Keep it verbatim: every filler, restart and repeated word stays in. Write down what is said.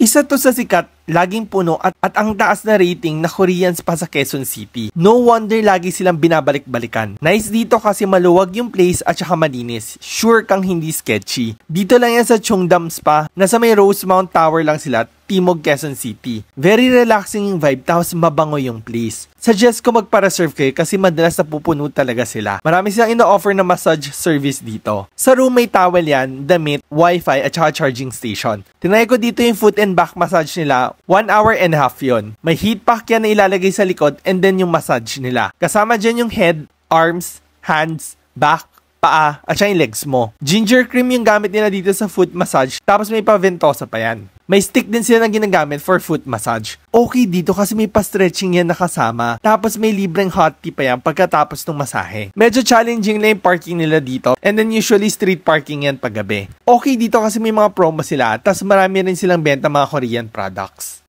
Isa to sa sikat, laging puno at, at ang taas na rating na Korean spa sa Quezon City. No wonder lagi silang binabalik-balikan. Nice dito kasi maluwag yung place at saka malinis. Sure kang hindi sketchy. Dito lang yan sa Cheongdam Spa. Nasa may Rosemount Tower lang sila, Timog, Quezon City. Very relaxing yung vibe tapos mabango yung place. Suggest ko magpa-reserve kayo kasi madalas napupuno talaga sila. Marami silang ino-offer na massage service dito. Sa room may towel yan, damit, wifi at saka charging station. Tinry ko dito yung foot and back massage nila. One hour and a half yun. May heat pack yan na ilalagay sa likod and then yung massage nila. Kasama dyan yung head, arms, hands, back, paa, at saka yung legs mo. Ginger cream yung gamit nila dito sa foot massage, tapos may pa-ventosa pa yan. May stick din sila na ginagamit for foot massage. Okay dito kasi may pa-stretching yan nakasama, tapos may libreng hot tea pa yan pagkatapos ng masahe. Medyo challenging na yung parking nila dito, and then usually street parking yan paggabi. Okay dito kasi may mga promo sila, tapos marami rin silang benta mga Korean products.